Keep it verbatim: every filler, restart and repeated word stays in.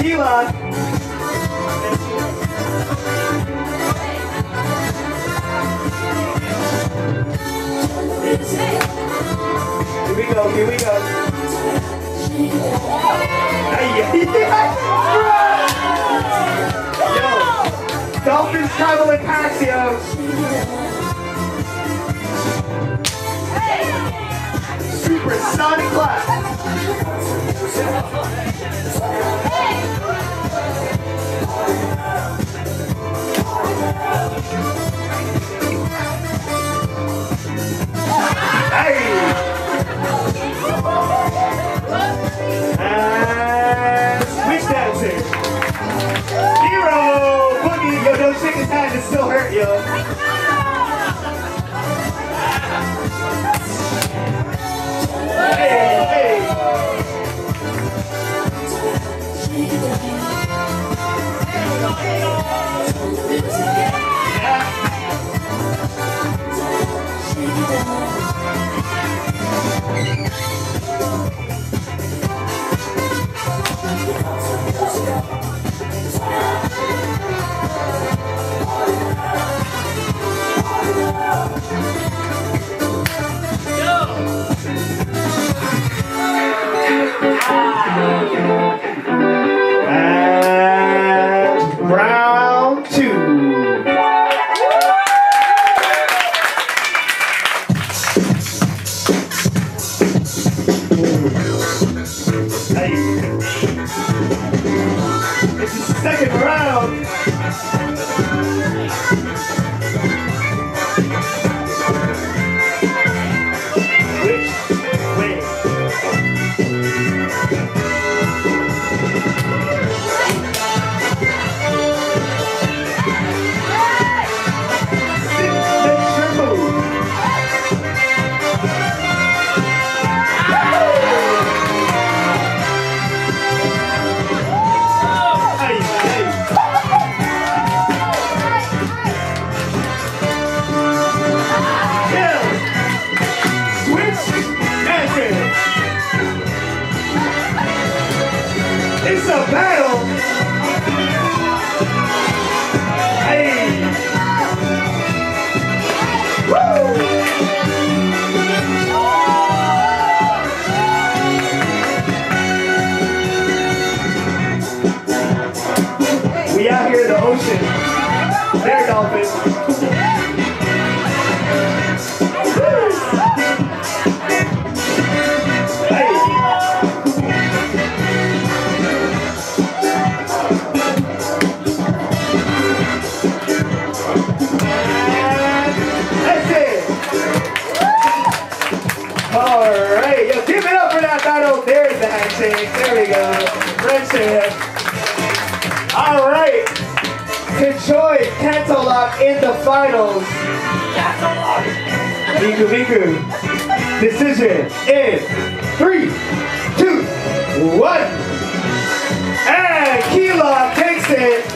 Kila. Here we go, here we go. Yo, Dolphins travel in packs, yo. Supersonic clap. And switch dancing. Hero boogie. Yo, don't shake his hand, it still hurt, yo. Hey, hey. And round two. Hey. It's the second round. Which way? It's a battle. Hey. Woo. We out here in the ocean. There, dolphins. Alright, yo, give it up for that battle. There's the handshake. There we go. Friendship. Alright. Detroit Cantalock in the finals. Miku Miku. Decision in three, two, one. And Kila takes it.